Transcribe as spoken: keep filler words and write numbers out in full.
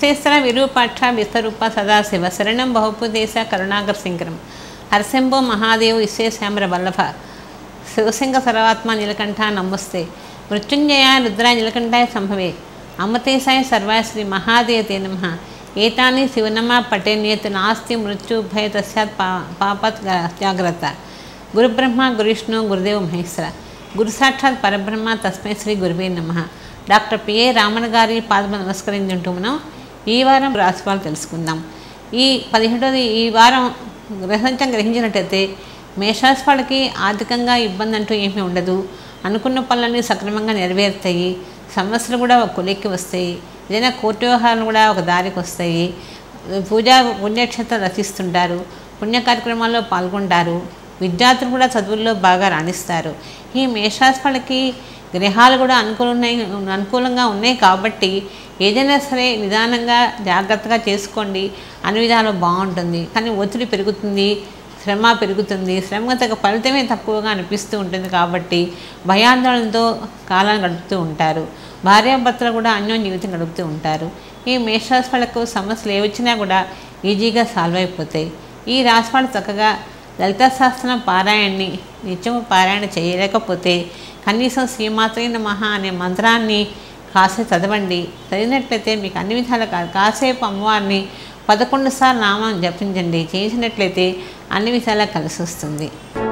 విశ్వేశ్వర విరూపాక్ష విశ్వరూప సదాశివ శరణం బహుపుదేశ కరుణాకర శంకరం హరశంభో మహాదేవ్ విశ్వేశ్యామర వల్లభ శివశంక సర్వాత్మ నీలకంఠ నమస్తే మృత్యుంజయ రుద్ర నీలకంఠాయ సంభవే అమృతేశాయ సర్వాయ శ్రీ మహాదేవతే నమః ఏతాని శివనమ పఠేన్యేత్ నాస్తి మృత్యు భయ తస్యాత్ పా పాపత్ జాగ్రత్త గురుబ్రహ్మ గురువిష్ణు గురుదేవ మహేశ్వర గురు సాక్షాత్ పరబ్రహ్మ తస్మై శ్రీ గురువే నమః. డాక్టర్ పిఏ రామన్ గారి పాదమ నమస్కరించుంటూ మనం ఈ వారం రాశిఫలాలు తెలుసుకుందాం. ఈ పదిహేడవది ఈ వారం గ్రహంచం గ్రహించినట్టయితే మేషరాశి వాళ్ళకి ఆర్థికంగా ఇబ్బంది అంటూ ఏమీ ఉండదు. అనుకున్న పనులన్నీ సక్రమంగా నెరవేరుతాయి. సమస్యలు కూడా ఒక కొలిక్కి వస్తాయి. ఏదైనా కోర్టు వ్యవహారాలు కూడా ఒక దారికి వస్తాయి. పూజా పుణ్యక్షేత్రం రచిస్తుంటారు. పుణ్య కార్యక్రమాల్లో పాల్గొంటారు. విద్యార్థులు కూడా చదువుల్లో బాగా రాణిస్తారు. ఈ మేషరాశి వాళ్ళకి గ్రహాలు కూడా అనుకూలంగా అనుకూలంగా ఉన్నాయి కాబట్టి ఏదైనా సరే నిదానంగా జాగ్రత్తగా చేసుకోండి. అన్ని విధాలు బాగుంటుంది. కానీ ఒత్తిడి పెరుగుతుంది, శ్రమ పెరుగుతుంది. శ్రమ తగ్గ ఫలితమే తక్కువగా అనిపిస్తూ ఉంటుంది కాబట్టి భయాందోళనతో కాలాన్ని గడుపుతూ ఉంటారు. భార్యాభర్తలు కూడా అన్యోన్య జీవితం గడుపుతూ ఉంటారు. ఈ మేషరాశి వాళ్ళకు సమస్యలు ఏ వచ్చినా కూడా ఈజీగా సాల్వ్ అయిపోతాయి. ఈ రాశి వాళ్ళు చక్కగా లలితా సహస్రనామ పారాయణని నిత్యము పారాయణ చేయలేకపోతే కనీసం శ్రీమాత్రే నమః అనే మంత్రాన్ని కాసేపు చదవండి. చదివినట్లయితే మీకు అన్ని విధాలు కాసేపు అమ్మవారిని పదకొండు సార్లు నామం జపించండి. చేసినట్లయితే అన్ని విధాలా కలిసి వస్తుంది.